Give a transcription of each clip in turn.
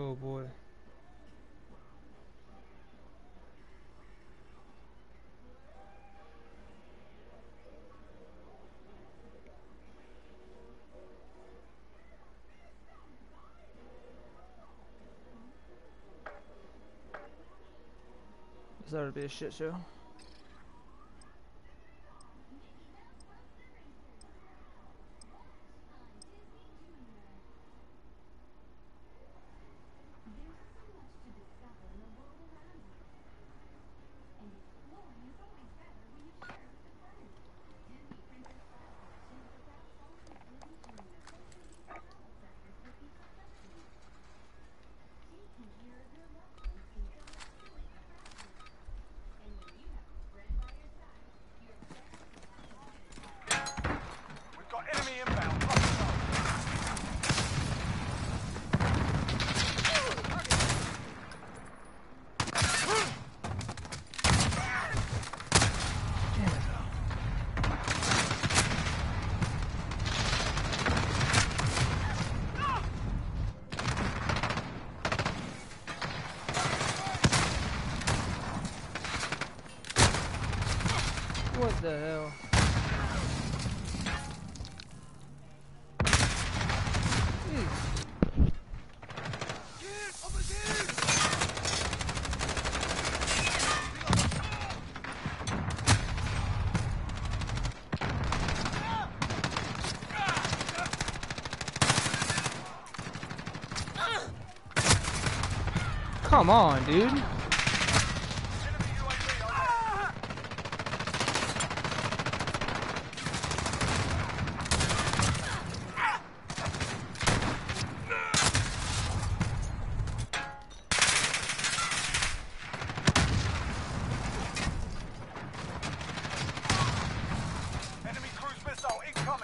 Oh boy. This ought to be a shit show. We've got enemy inbound. What the hell? Come on, dude. Enemy cruise missile incoming.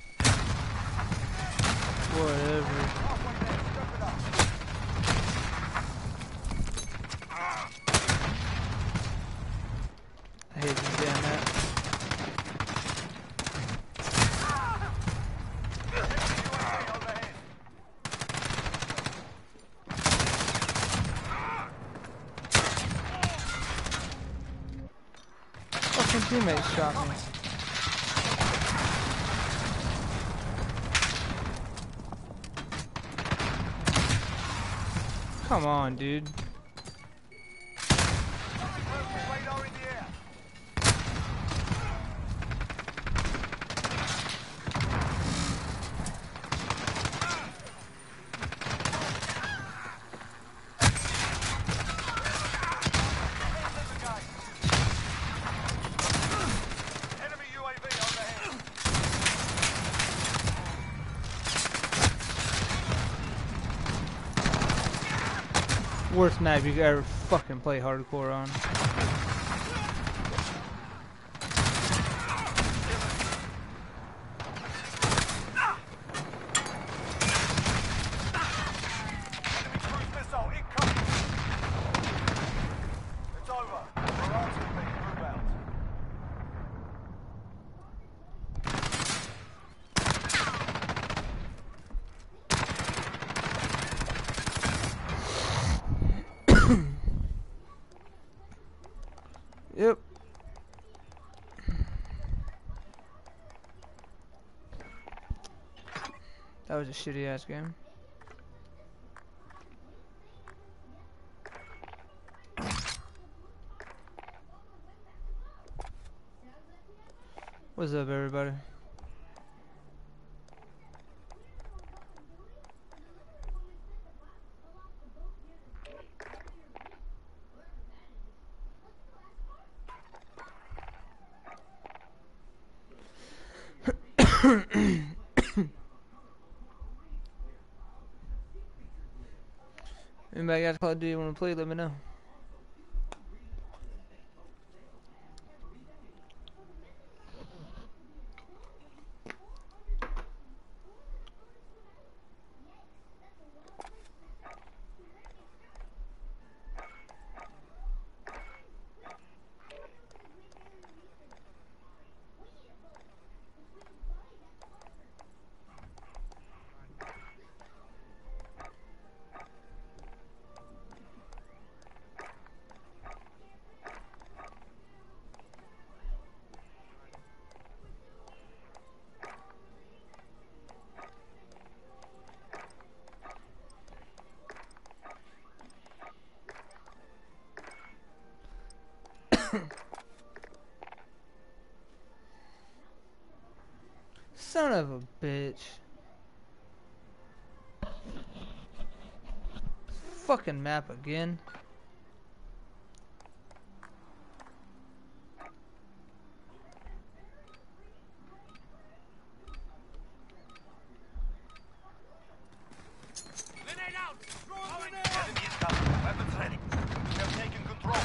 Whatever. Halfway there. Strap it up. I hate this damn map. Overhead. Fucking teammates shot me. Come on, dude. Radar in the air. Enemy UAV overhead. Worst map you could ever fucking play hardcore on. Enemy cruise missile incoming. It's over. We're on to the inbound. Yep. That was a shitty ass game. What's up, everybody? Anybody got Call of Duty want to play? Let me know. Son of a bitch. Fucking map again. Enemy incoming. Weapons ready. We have taken control.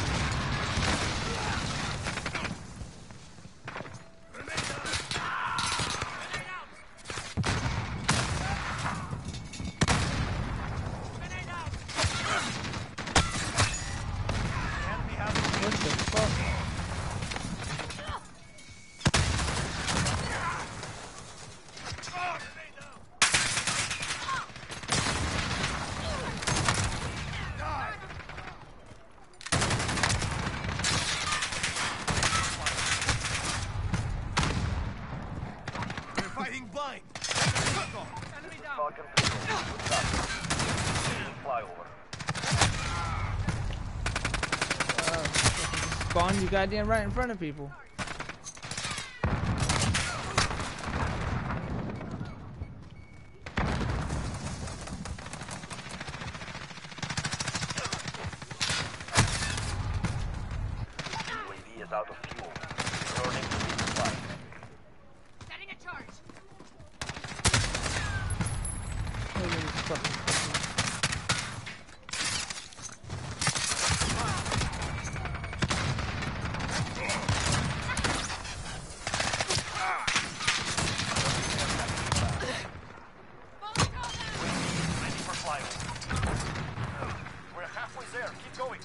Enemy has What the fuck? Fighting blind. Falcon 3. Good job. Flyover. Spawn you goddamn right in front of people. UAV is out of fuel. Returning to resupply. Setting a charge. Look at this fucking Ready for flyover. We're halfway there. Keep going.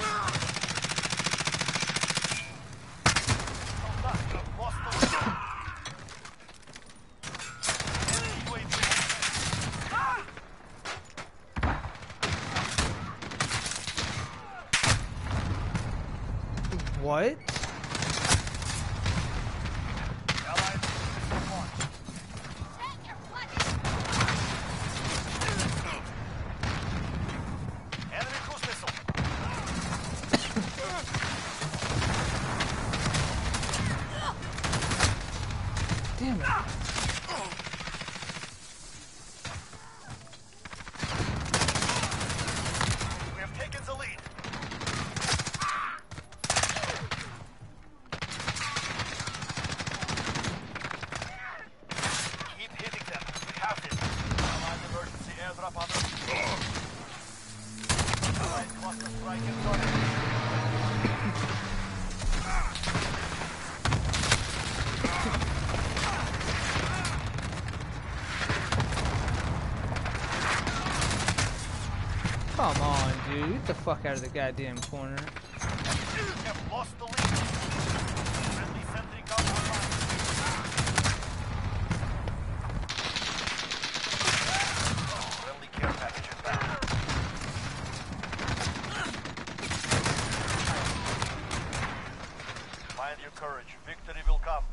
Hold up. You've lost the lead. Enemy UAV. what? Allied missile launch. Set your flag. Enemy cruise missile. Damn it. We have taken the lead. Keep hitting them. We have this. Allied emergency airdrop on us. Allied cluster strike incoming. Come on, dude. Get the fuck out of the goddamn corner. We have lost the lead. Friendly sentry gun online. Friendly care package inbound. Find your courage. Victory will come.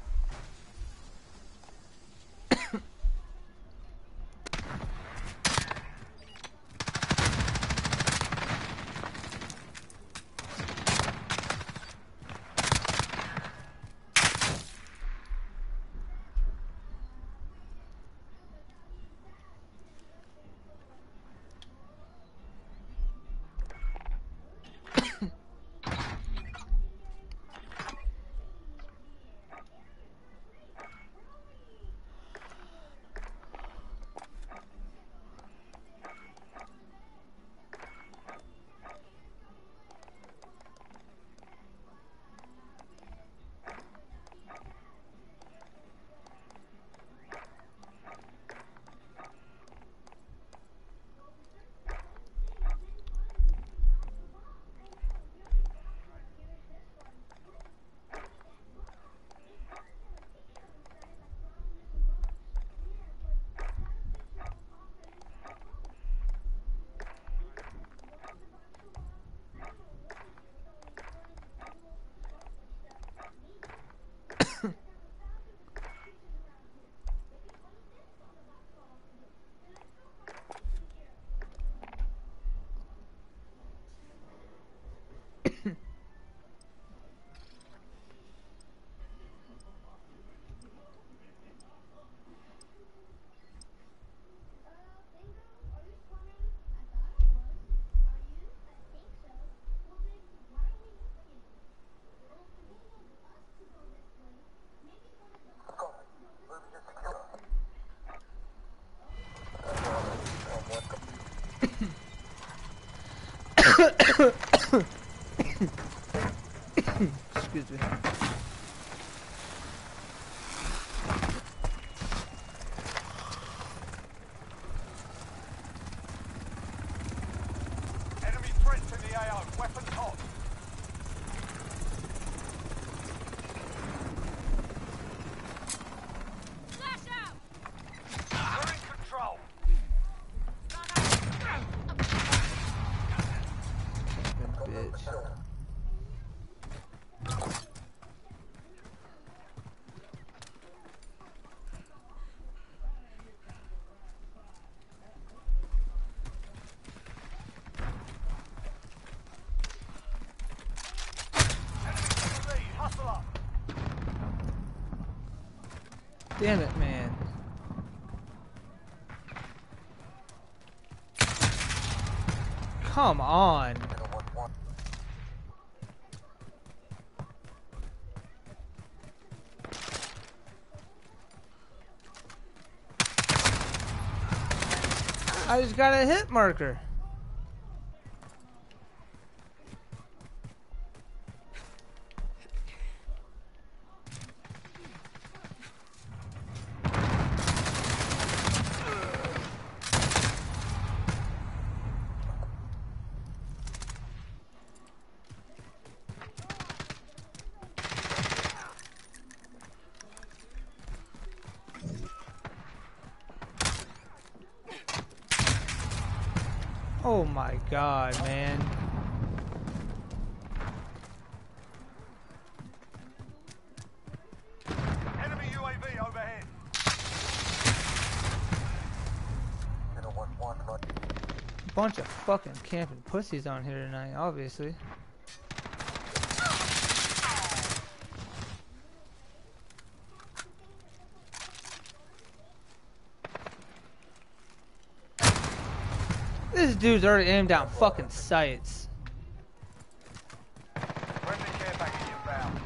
Excuse me. Enemy threats in the AO. Weapons hot. Flash out! We're in control. Bitch. Lead. Hustle up. Damn it, man. Come on. I just got a hit marker. Oh my god, man. Enemy UAV overhead. Bunch of fucking camping pussies on here tonight, obviously. This dude's already aimed down fucking sights. Friendly care package inbound.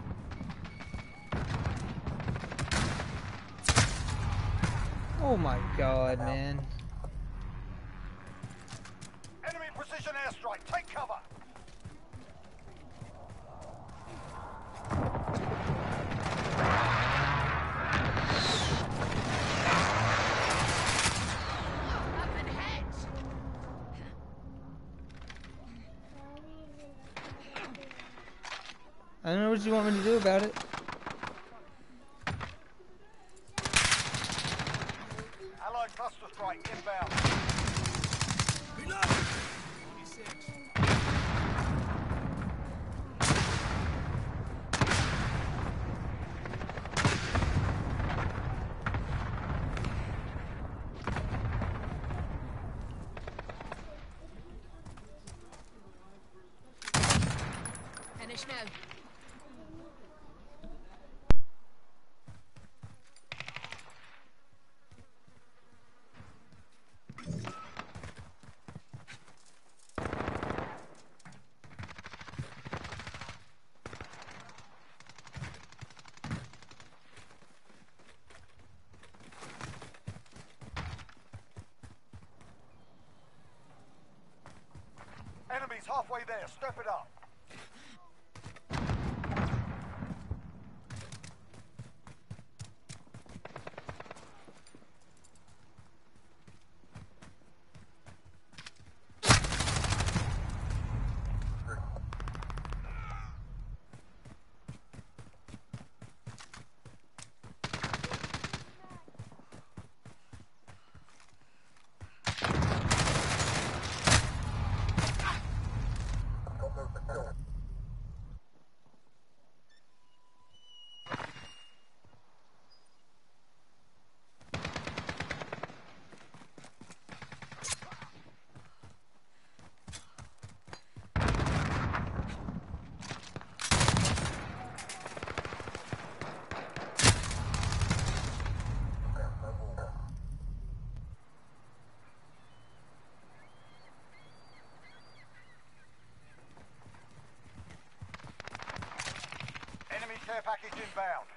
Oh my god, man. Enemy precision airstrike. Take cover. Up and head! I don't know what you want me to do about it. Allied cluster strike inbound. Finish now. Enemies halfway there. Step it up. Enemy care package inbound.